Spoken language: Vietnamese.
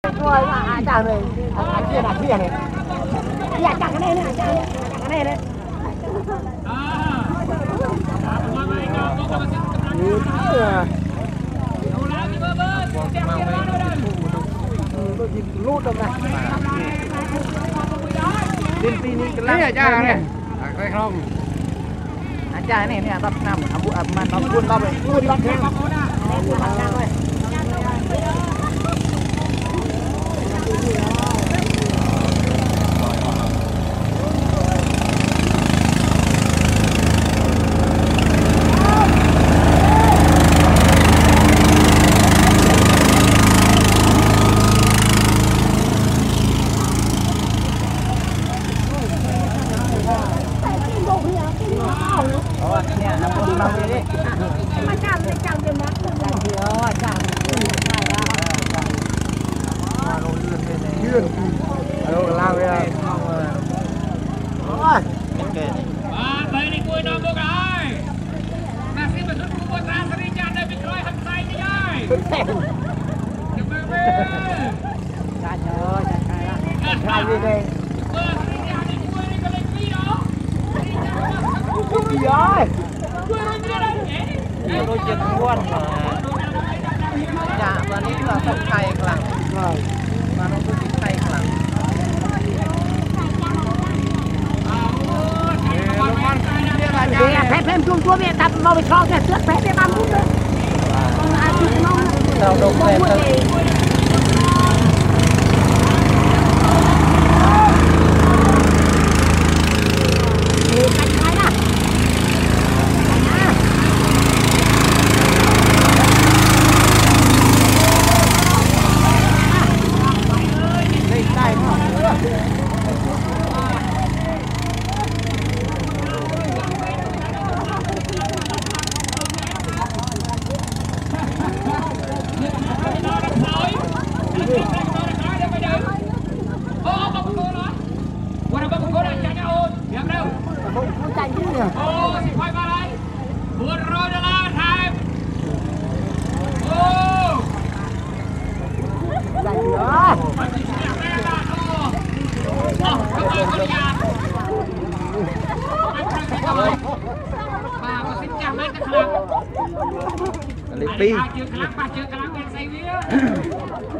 Rồi mà chàng này, kia này. Dạ chàng cái này nè, chàng cái này đấy. Lút đâu này. Tin tin cái lăng chàng này. Cái không. Chàng này nè, tập nằm, mà nó buôn lắm rồi, buôn lắm thêm. Buôn lắm rồi. Đôi chân luôn mà dạ và nó là không thay lặng mà nó cứ thay lặng phép chuông chúa mẹ tập mau bị cho cái trước phép để ban bút đấy còn ai chịu nó đâu đâu phép Lipi.